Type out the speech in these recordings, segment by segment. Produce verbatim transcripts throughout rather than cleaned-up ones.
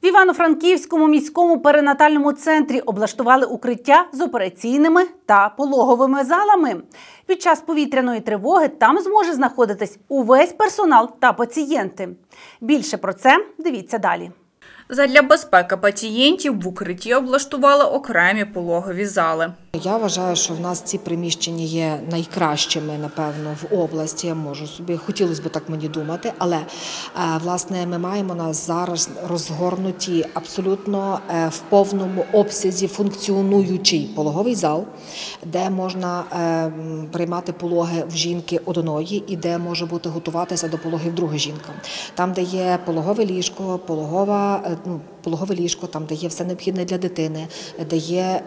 В Івано-Франківському міському перинатальному центрі облаштували укриття з операційними та пологовими залами. Під час повітряної тривоги там зможе знаходитись увесь персонал та пацієнти. Більше про це дивіться далі. Задля безпеки пацієнтів в укритті облаштували окремі пологові зали. Я вважаю, що в нас ці приміщення є найкращими, напевно, в області. Я можу собі, хотілося б так мені думати, але, власне, ми маємо нас зараз розгорнуті абсолютно в повному обсязі функціонуючий пологовий зал, де можна приймати пологи в жінки одної і де може бути готуватися до пологів друга жінка. Там, де є пологове ліжко, пологова, ну, пологове ліжко, там, де є все необхідне для дитини, де є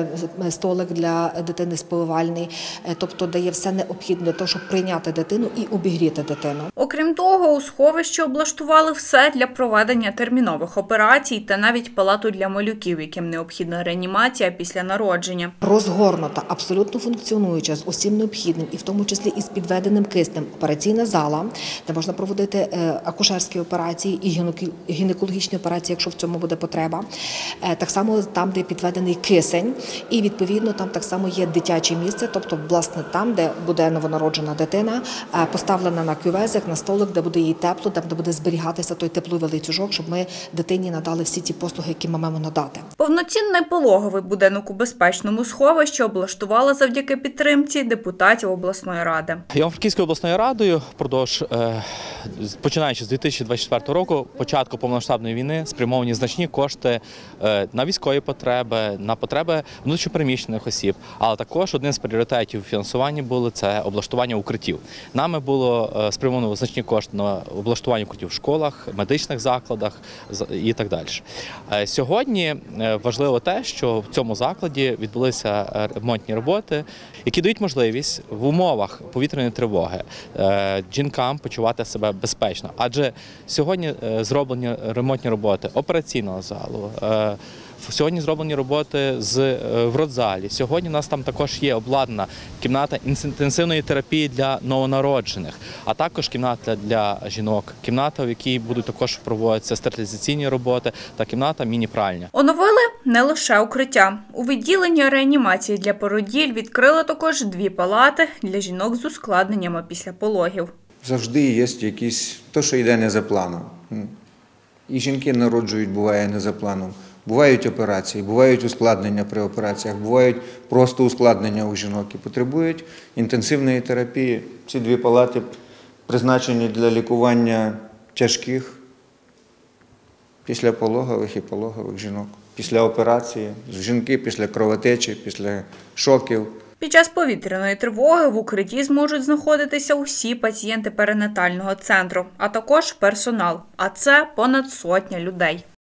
столик для дитини сповивальний, тобто де є все необхідне для того, щоб прийняти дитину і обігріти дитину. Окрім того, у сховищі облаштували все для проведення термінових операцій та навіть палату для малюків, яким необхідна реанімація після народження. Розгорнута, абсолютно функціонуюча, з усім необхідним, і в тому числі із підведеним киснем, операційна зала, де можна проводити акушерські операції і гінекологічні операції, якщо в цьому буде потреба. Так само там, де підведений кисень, і відповідно там так само є дитяче місце, тобто власне там, де буде новонароджена дитина, поставлена на кювезик, на столик, де буде їй тепло, там, де буде зберігатися той тепловий ланцюжок, щоб ми дитині надали всі ті послуги, які ми маємо надати. Повноцінний пологовий будинок у безпечному сховищі облаштували завдяки підтримці депутатів обласної ради. Івано-Франківською обласною радою впродовж, починаючи з дві тисячі двадцять четвертого року, початку повномасштабної війни, спрямовані значні кошти на військові потреби, на потреби внутрішньопереміщених осіб, але також одним з пріоритетів фінансування було це облаштування укриттів. Нами було спрямовано значні кошти на облаштування укриттів в школах, медичних закладах і так далі. Сьогодні важливо те, що в цьому закладі відбулися ремонтні роботи, які дають можливість в умовах повітряної тривоги жінкам почувати себе безпечно. Адже сьогодні зроблені ремонтні роботи операційного залу, сьогодні зроблені роботи з, в родзалі. Сьогодні у нас там також є обладнана кімната інтенсивної терапії для новонароджених, а також кімната для жінок, кімната, в якій будуть також проводитися стерилізаційні роботи, та кімната міні-пральня. Оновили не лише укриття. У відділенні реанімації для породіль відкрили також дві палати для жінок з ускладненнями після пологів. Завжди є якісь, то, що йде не за планом. І жінки народжують, буває, не за планом. Бувають операції, бувають ускладнення при операціях, бувають просто ускладнення у жінок і потребують інтенсивної терапії. Ці дві палати призначені для лікування тяжких післяпологових і пологових жінок. Після операції, жінки після кровотечі, після шоків. Під час повітряної тривоги в укритті зможуть знаходитися усі пацієнти перинатального центру, а також персонал. А це понад сотня людей.